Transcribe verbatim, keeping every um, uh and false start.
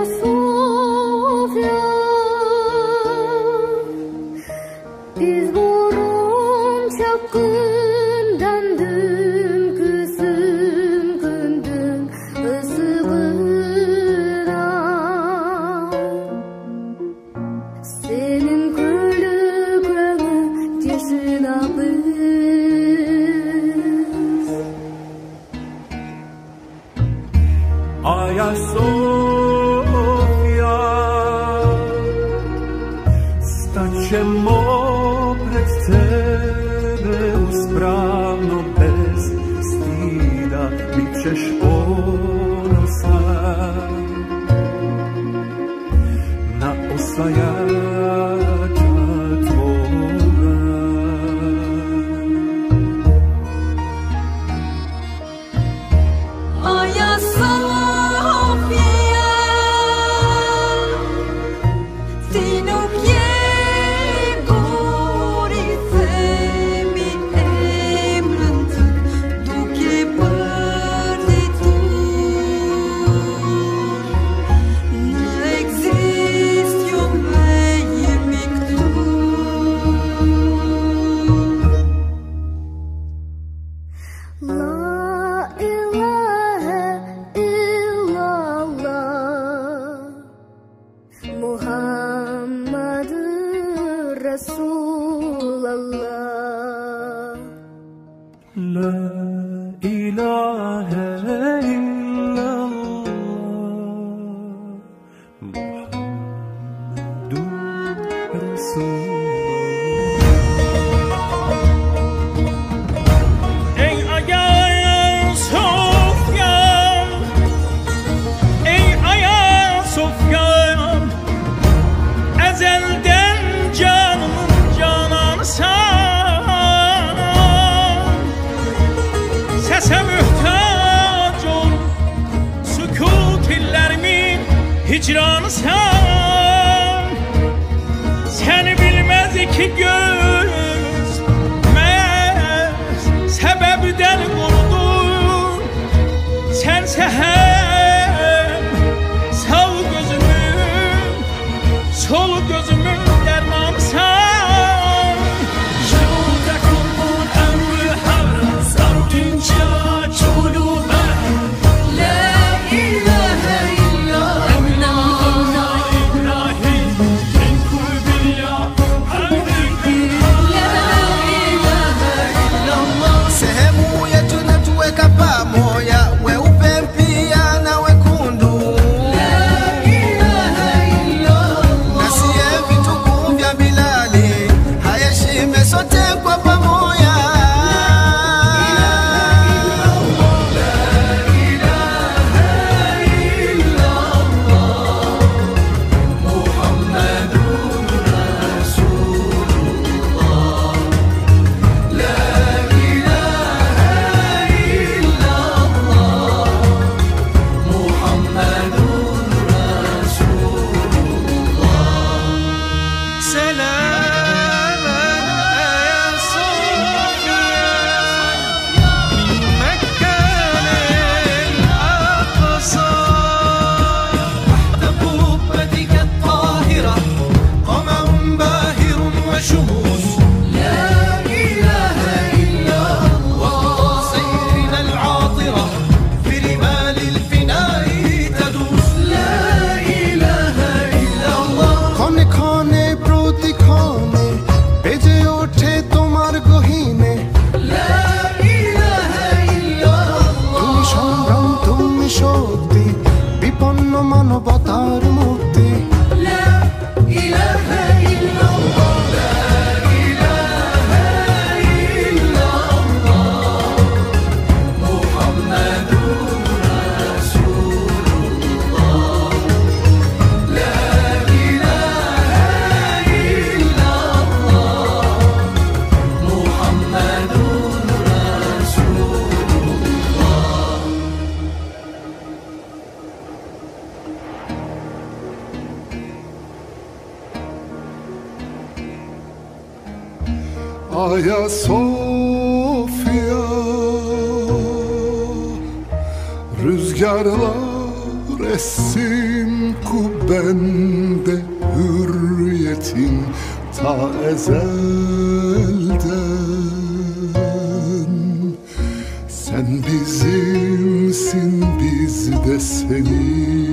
Ayasofya, biz burun çapkından dün kızım gündün ısıgıra senin gülüklüğünü yaşına biz Ayasofya, staćemo pred tebe uspravno bez stida, bit ćeš ponosan na osvajača tvoga. Ayasofya, sinu går i fem i emren du ke partitur ne exist yo mei miktur La ilahe illallah Muhammadur Resulallah La ilahe illallah Muhammedur Resulullah. Ey Ayasofya, ey Ayasofya, ezelden canımın cananısan, sese muhtaç ol, sükut illerimin hicranısan. Seni bilmez iki göz, mez sebebden korudun. Sense hem sağ gözümün, sol gözümün dermanısan. Sehemu yetu natuweka pamoja, weupe pia na wekundu. Na siye vituku vya Bilali, hayashime sote kwa pamoja. মানবতার মুক্তি লা ইলাহা ইল্লাল্লাহ লা ইলাহা ইল্লাল্লাহ মুহাম্মাদুর রাসূলুল্লাহ লা ইলাহা ইল্লাল্লাহ মুহাম্মাদুর রাসূলুল্লাহ Ayasofya, rüzgarlar resim kubbende hürriyetin ta ezelden. Sen bizimsin, biz de senin.